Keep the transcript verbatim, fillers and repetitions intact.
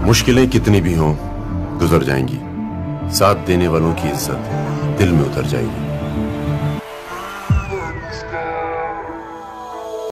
मुश्किलें कितनी भी हों गुजर जाएंगी, साथ देने वालों की इज्जत दिल में उतर जाएगी।